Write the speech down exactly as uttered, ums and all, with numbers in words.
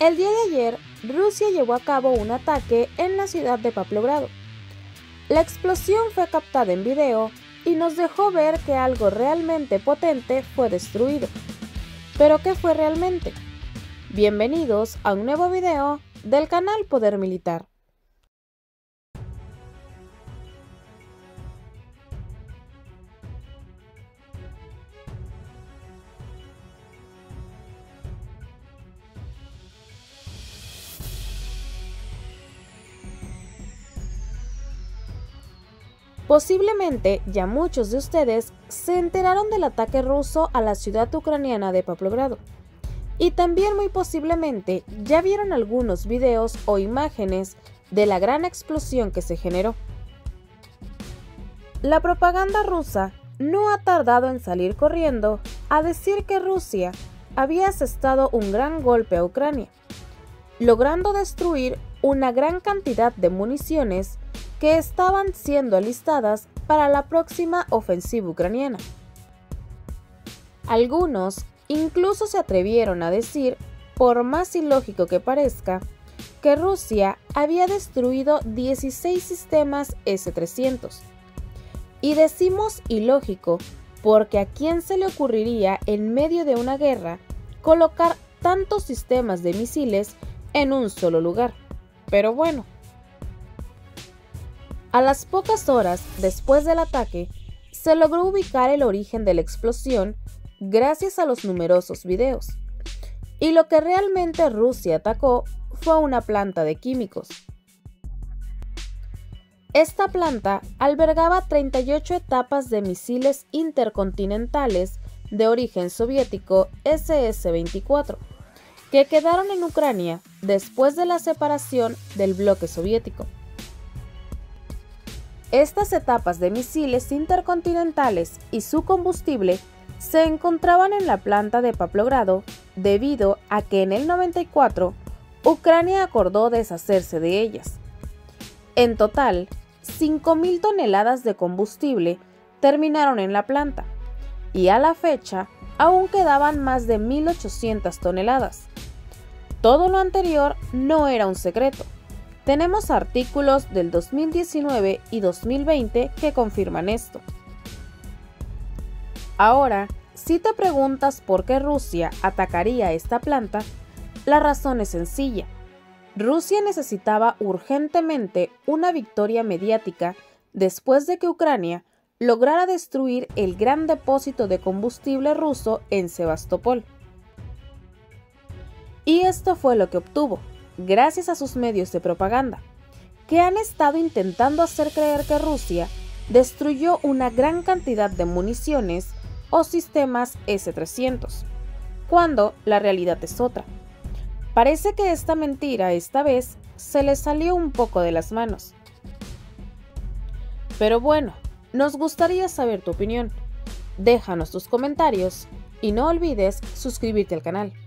El día de ayer, Rusia llevó a cabo un ataque en la ciudad de Pavlogrado. La explosión fue captada en video y nos dejó ver que algo realmente potente fue destruido. ¿Pero qué fue realmente? Bienvenidos a un nuevo video del canal Poder Militar. Posiblemente ya muchos de ustedes se enteraron del ataque ruso a la ciudad ucraniana de Pavlogrado. Y también muy posiblemente ya vieron algunos videos o imágenes de la gran explosión que se generó. La propaganda rusa no ha tardado en salir corriendo a decir que Rusia había asestado un gran golpe a Ucrania, logrando destruir una gran cantidad de municiones que estaban siendo alistadas para la próxima ofensiva ucraniana. Algunos incluso se atrevieron a decir, por más ilógico que parezca, que Rusia había destruido dieciséis sistemas ese trescientos. Y decimos ilógico porque ¿a quién se le ocurriría en medio de una guerra colocar tantos sistemas de misiles en un solo lugar? Pero bueno. A las pocas horas después del ataque, se logró ubicar el origen de la explosión gracias a los numerosos videos. Y lo que realmente Rusia atacó fue una planta de químicos. Esta planta albergaba treinta y ocho etapas de misiles intercontinentales de origen soviético ese ese veinticuatro, que quedaron en Ucrania después de la separación del bloque soviético. Estas etapas de misiles intercontinentales y su combustible se encontraban en la planta de Pavlogrado debido a que en el noventa y cuatro Ucrania acordó deshacerse de ellas. En total, cinco mil toneladas de combustible terminaron en la planta y a la fecha aún quedaban más de mil ochocientas toneladas. Todo lo anterior no era un secreto. Tenemos artículos del dos mil diecinueve y dos mil veinte que confirman esto. Ahora, si te preguntas por qué Rusia atacaría esta planta, la razón es sencilla. Rusia necesitaba urgentemente una victoria mediática después de que Ucrania lograra destruir el gran depósito de combustible ruso en Sebastopol. Y esto fue lo que obtuvo, gracias a sus medios de propaganda, que han estado intentando hacer creer que Rusia destruyó una gran cantidad de municiones o sistemas ese trescientos, cuando la realidad es otra. Parece que esta mentira esta vez se le salió un poco de las manos. Pero bueno, nos gustaría saber tu opinión. Déjanos tus comentarios y no olvides suscribirte al canal.